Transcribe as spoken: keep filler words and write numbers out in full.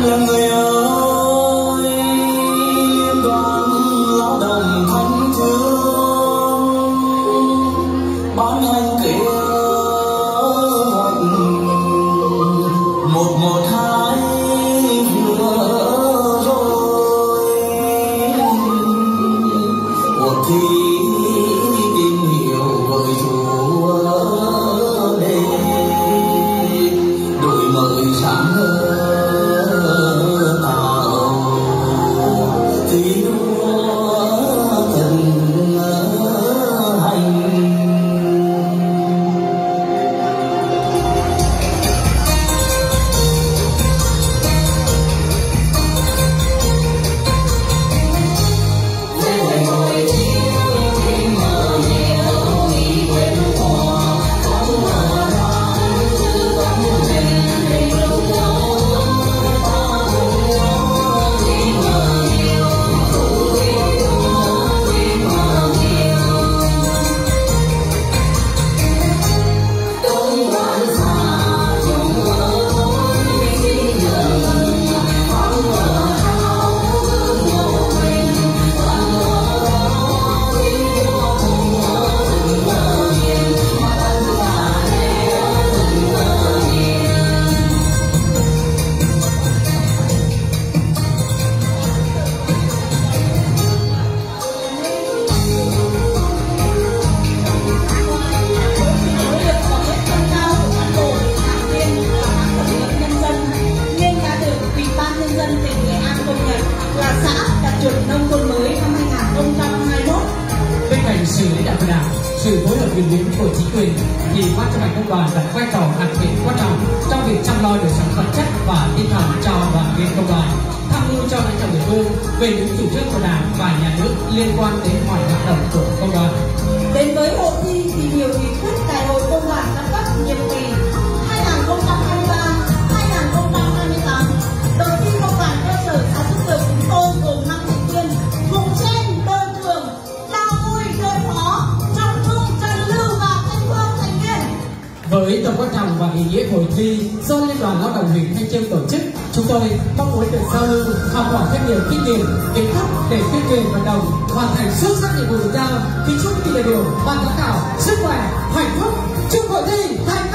là người ơi, liên đoàn lao động thân thương ban hành kế hoạch một một hai vừa rồi, cuộc thi tìm hiểu với Chúa để đổi mới sáng hơn. Sự lãnh đạo của Đảng, sự phối hợp nhuần nhuyễn của chính quyền thì ban chấp hành công đoàn đặt vai trò đặc biệt quan trọng trong việc chăm lo đời sống vật chất và tinh thần cho đoàn viên công đoàn, tham mưu cho lãnh đạo địa phương về những chủ trương của Đảng và Nhà nước liên quan đến mọi hoạt động của công đoàn. Đến với hội thi tìm hiểu nghị quyết đại hội công đoàn các cấp nhiệm kỳ hai nghìn không trăm hai mươi ba đến hai nghìn không trăm hai mươi tám, đội thi công đoàn cơ sở xã Phước Lộc chúng tôi gồm năm thành viên, cùng trên đơn trường với tầm quan trọng và ý nghĩa hội thi do Liên đoàn Lao động huyện Thanh Chương tổ chức, chúng tôi mong muốn được giao lưu, học hỏi thêm nhiều kinh nghiệm, kiến thức để tuyên truyền vận động hoàn thành xuất sắc nhiệm vụ được giao. Kính chúc kỳ đại biểu ban giám khảo sức khỏe, hạnh phúc, chúc hội thi thành công.